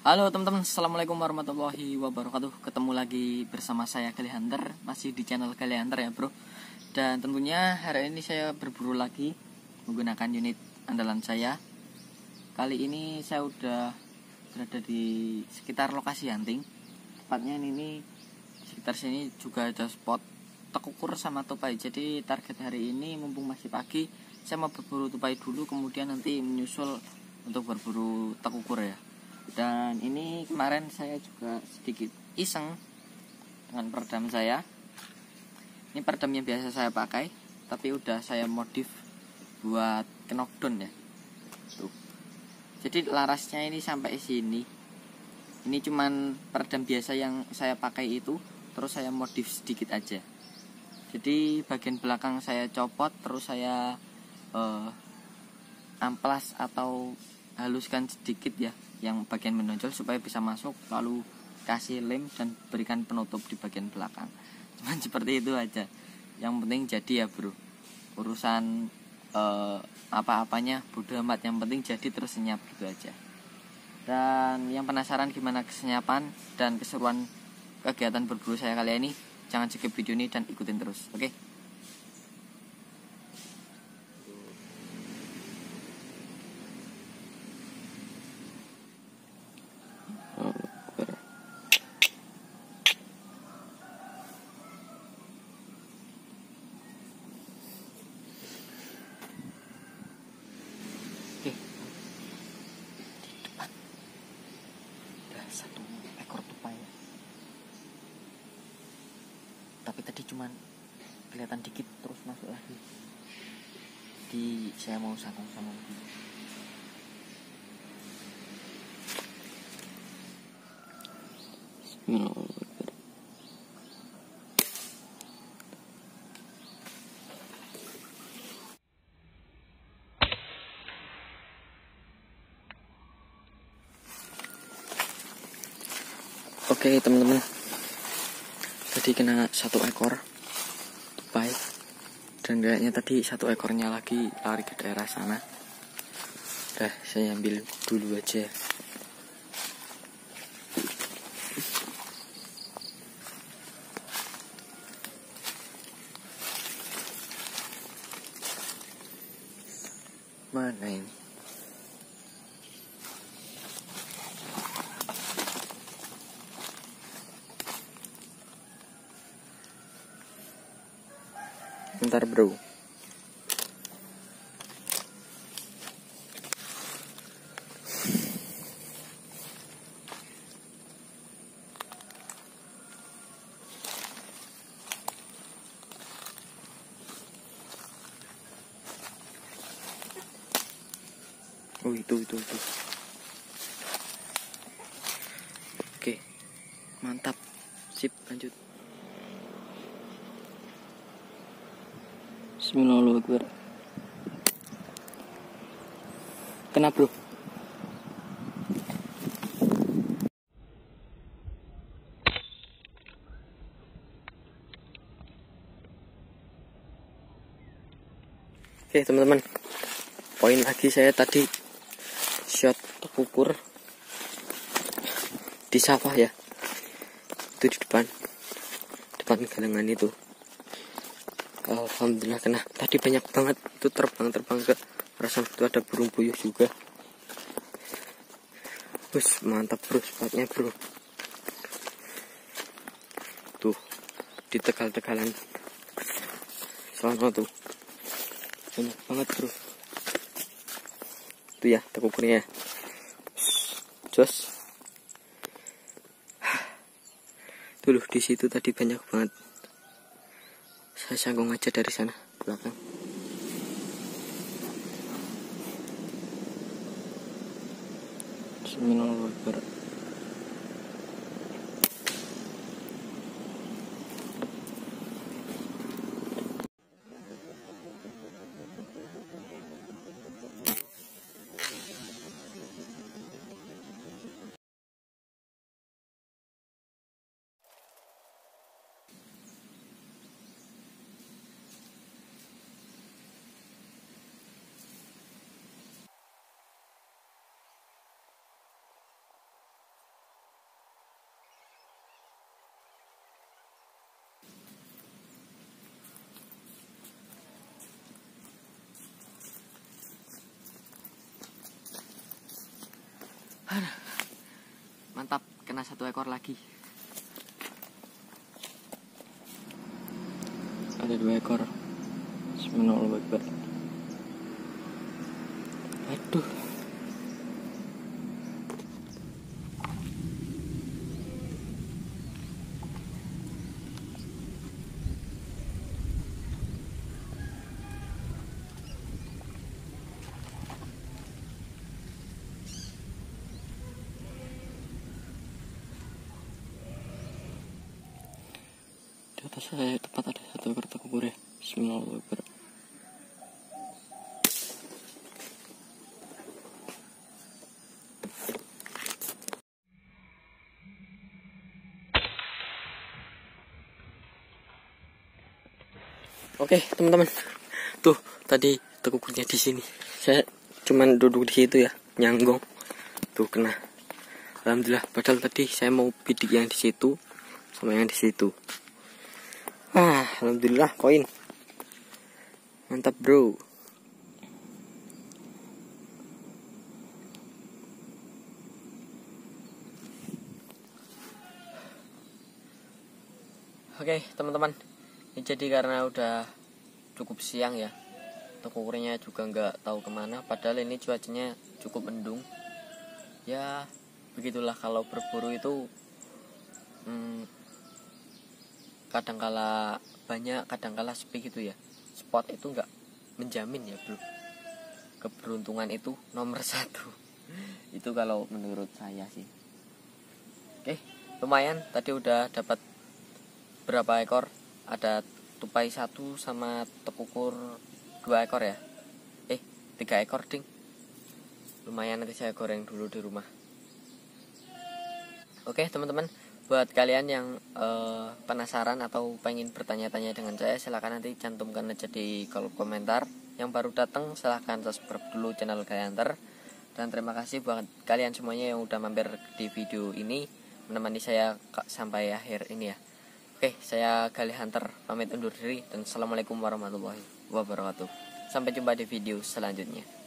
Halo teman-teman, assalamualaikum warahmatullahi wabarakatuh. Ketemu lagi bersama saya Gali Hunter, masih di channel Gali Hunter ya bro. Dan tentunya hari ini saya berburu lagi menggunakan unit andalan saya. Kali ini saya udah berada di sekitar lokasi hunting. Tepatnya ini sekitar sini juga ada spot tekukur sama tupai. Jadi target hari ini mumpung masih pagi, saya mau berburu tupai dulu, kemudian nanti menyusul untuk berburu tekukur ya. Dan ini kemarin saya juga sedikit iseng dengan peredam saya. Ini peredam yang biasa saya pakai, tapi udah saya modif buat knockdown ya. Tuh. Jadi larasnya ini sampai sini. Ini cuman peredam biasa yang saya pakai itu, terus saya modif sedikit aja. Jadi bagian belakang saya copot, terus saya amplas atau haluskan sedikit ya, yang bagian menonjol supaya bisa masuk, lalu kasih lem dan berikan penutup di bagian belakang. Cuman seperti itu aja. Yang penting jadi ya bro. Urusan apa-apanya bodo amat, yang penting jadi terus senyap gitu aja. Dan yang penasaran gimana kesenyapan dan keseruan kegiatan berburu saya kali ini, jangan skip video ini dan ikutin terus, oke? Satu ekor tupai, tapi tadi cuman kelihatan dikit terus masuk lagi. Jadi saya mau sangkong sama lagi. Oke teman-teman, tadi kena satu ekor tupai, dan kayaknya tadi satu ekornya lagi lari ke daerah sana. Udah saya ambil dulu aja. Mana ini? Bentar bro. Oh itu. Oke, mantap, sip, lanjut. Bismillahirrahmanirrahim. Kena bro. Oke teman-teman, poin lagi saya tadi shot tekukur di sawah ya, itu di depan galangan itu. Alhamdulillah kena. Tadi banyak banget itu, terbang ke perasaan itu ada burung puyuh juga. Bus mantap bro spotnya bro. Tuh di tegal-tegalan sono tuh banyak banget bro. Tuh ya tekukurnya. Jos. Tuh di situ tadi banyak banget. Saya sanggung aja dari sana belakang. Bismillahirrahmanirrahim. Mantap, kena 1 ekor lagi. Ada 2 ekor. Bismillahirrahmanirrahim. Aduh. Di atas saya tepat ada 1 ekor tekukur ya. Bismillahirrahmanirrahim. Oke, teman-teman. Tuh, tadi tekukurnya di sini. Saya cuman duduk di situ ya, nyanggong. Tuh kena. Alhamdulillah, padahal tadi saya mau bidik yang di situ sama yang di situ. Alhamdulillah koin. Mantap, bro. Oke, teman-teman. Ini jadi karena udah cukup siang ya, tekukurnya juga nggak tahu kemana. Padahal ini cuacanya cukup mendung. Ya begitulah kalau berburu itu, kadangkala banyak, kadangkala sepi gitu ya. Spot itu nggak menjamin ya bro. Keberuntungan itu nomor 1. Itu kalau menurut saya sih. Oke, lumayan. Tadi udah dapat berapa ekor? Ada tupai 1 sama tekukur 2 ekor ya. 3 ekor ding. Lumayan, nanti saya goreng dulu di rumah. Oke teman-teman, buat kalian yang penasaran atau pengen bertanya-tanya dengan saya, silahkan nanti cantumkan aja di kolom komentar. Yang baru datang silahkan subscribe dulu channel Gali Hunter. Dan terima kasih buat kalian semuanya yang udah mampir di video ini, menemani saya sampai akhir ini ya. Oke, saya Gali Hunter pamit undur diri dan assalamualaikum warahmatullahi wabarakatuh. Sampai jumpa di video selanjutnya.